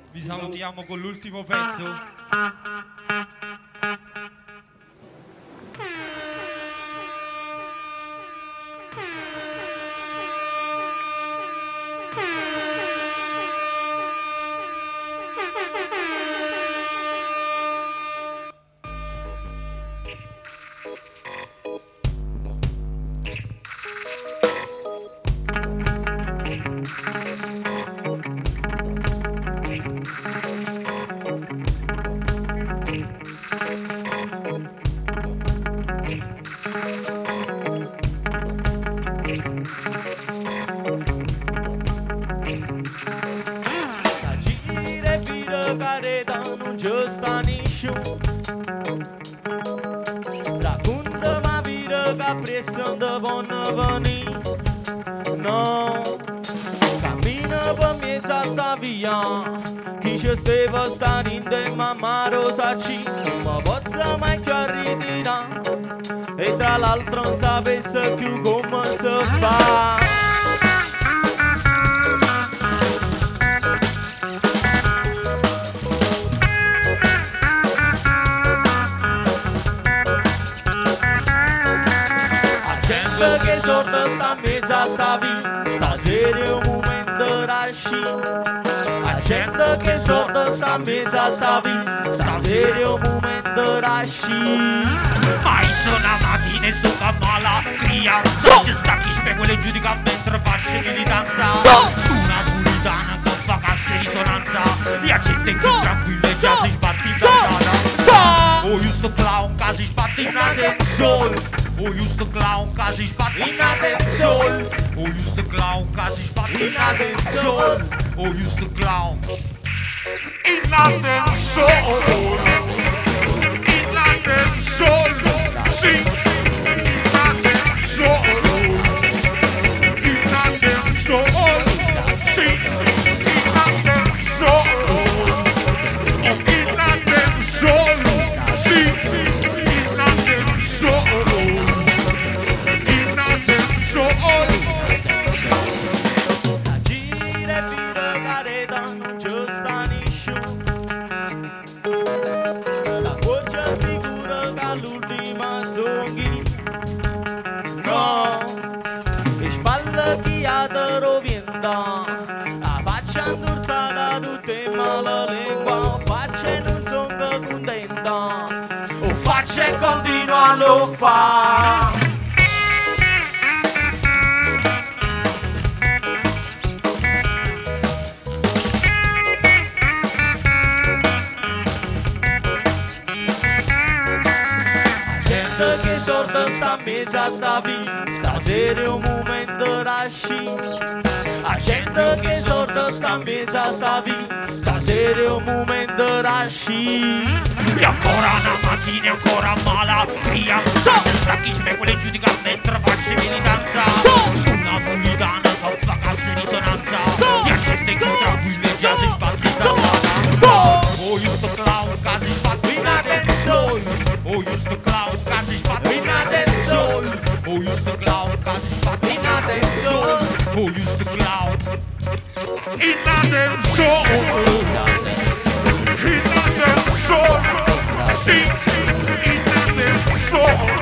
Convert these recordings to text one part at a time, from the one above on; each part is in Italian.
Vi salutiamo con l'ultimo pezzo. E tra l'altro non sapesse più come si fa. La gente che sorda sta in mezzo a sta vita, stasera è un momento da sci. La gente che sorda sta in mezzo a sta vita, stasera è un momento da sci. Mai sono mattina e sono mala crianza. Ci sta chi specula e giudica mentre faccio militanza. Una puritana che fa cassa e risonanza. La gente più tranquilla e già si sbatti in tardata. Oh, giusto clown che si sbatti in attenzione. Oh, giusto clown che si sbatti in attenzione. Oh, giusto clown che si sbatti in attenzione. Oh, giusto clown in attenzione. In attenzione. La faccia indorsata tutte male lingua, faccia non sono contenta, o faccia e continua a lo fa. La gente che sorda sta in mezzo a sta vita, stasera è un momento da sci. La gente che sorda sta in mezzo a sta vita, stasera è un momento da sci. E ancora una mattina e ancora mala crianza. Ci sta chi specula e giudica mentre faccio militanza. Una puritana che fa cassa e risonanza. La gente che tranquilla e già si sbatti in tardata. Oh, giusto clown che si sbatti in attenzione. Oh, giusto clown che si sbatti in attenzione. Oh, giusto clown che si sbatti in attenzione. Oh, giusto clown in attenzione. In attenzione. Sì, in attenzione.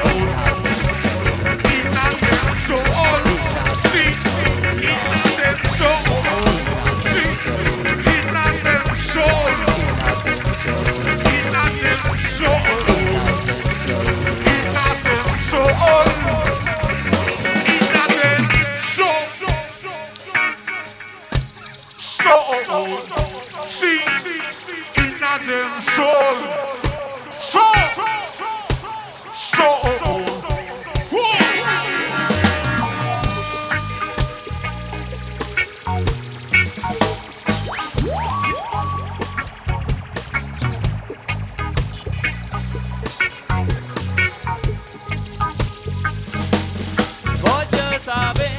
In attenzione. Sì, in attenzione. Sì, in attenzione. In attenzione. Voglio sapere,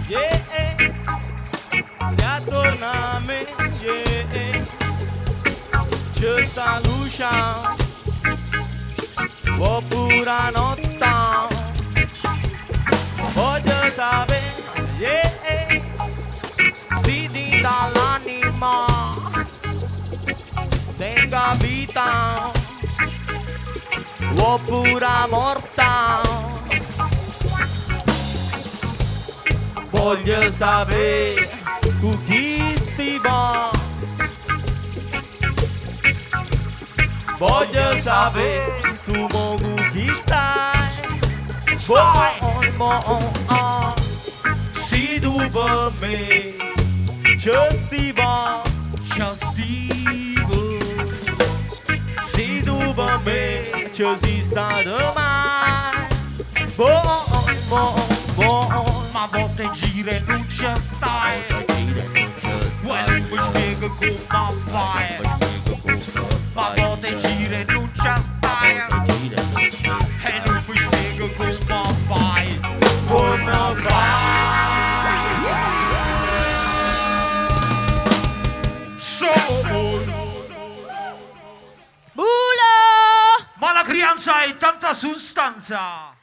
se attorna a me, c'è sta luce, oppure a notte. Voglio sapere, si ti dà l'anima, pura vita o pura morta. Voglio sapere tu chi stiva. Voglio sapere tu mo con chi stai. Si tu per me ci stiva. Si tu per me ci si sta domani. Ma a volte gira e non c'è stai. Well, mi spiego come fai. Ma a volte gira e non c'è stai. E non mi spiego come fai. Come fai? Bulo! Ma la crianza è tanta sostanza.